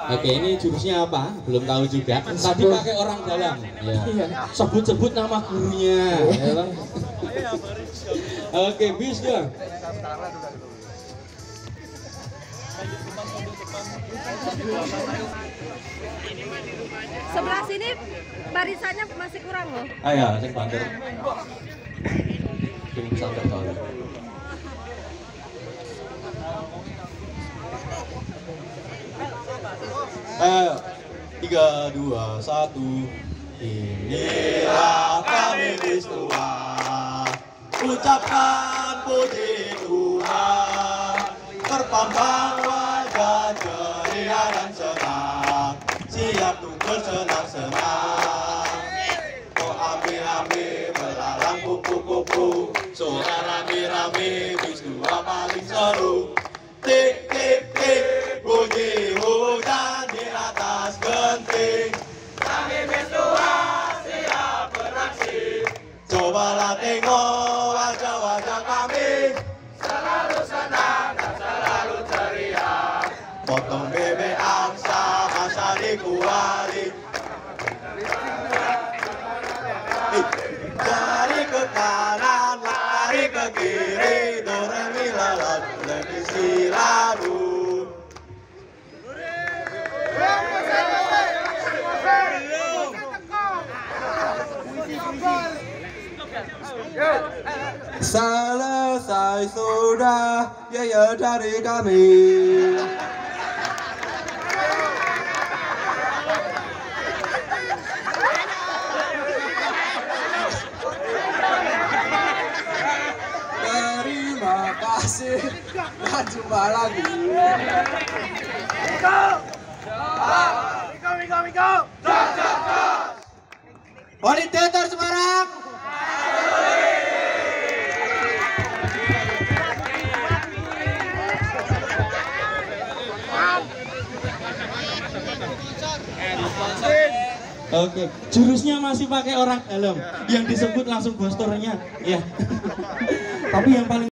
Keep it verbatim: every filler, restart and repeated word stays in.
Oke, ini jurusnya apa? Belum tahu juga. Tadi pakai orang dalam. Ya. Sebut-sebut nama gurunya. Ya. Oke, bis dong. Sebelah sini barisannya masih kurang loh. Ah ya, cek banter. Tim santet tahu. Ayo, tiga, dua, satu. Inilah kami Kristua, ucapkan puji Tuhan, terpampang wajah ceria dan senang, siap untuk bersenang-senang. Oh ami-ami belalang kupu-kupu, suara rame-rame Kristua paling seru. Tik tik tik bunyi hujan di atas genting, kami Kristua siap beraksi. Cobalah tengok wajah-wajah kami, selalu senang dan selalu ceria. Potong bebek angsa masa dikuali, lari ke kanan, lari ke kiri, do re mi la la re mi si la do. Selesai sudah, ya ya dari kami. Terima kasih dan jumpa lagi. Miko, Miko, Miko, Miko. Poli Teater Semarang. Oke, jurusnya masih pakai orang dalam, yang disebut langsung bostornya, ya. Tapi yang paling